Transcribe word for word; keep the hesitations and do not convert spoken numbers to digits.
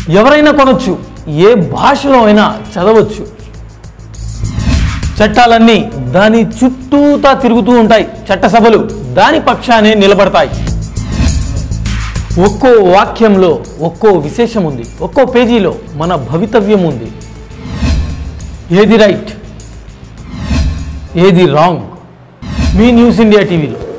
ఎవరైనా కొనొచ్చు, ఏ భాషలో అయినా చదవచ్చు. చట్టాలన్నీ దాని చుట్టూతా తిరుగుతూ ఉంటాయి. చట్టసభలు దాని పక్షానే నిలబడతాయి. ఒక్కో వాక్యంలో ఒక్కో విశేషం ఉంది, ఒక్కో పేజీలో మన భవితవ్యం ఉంది. ఏది రైట్, ఏది రాంగ్, మీ న్యూస్ ఇండియా టీవీలో.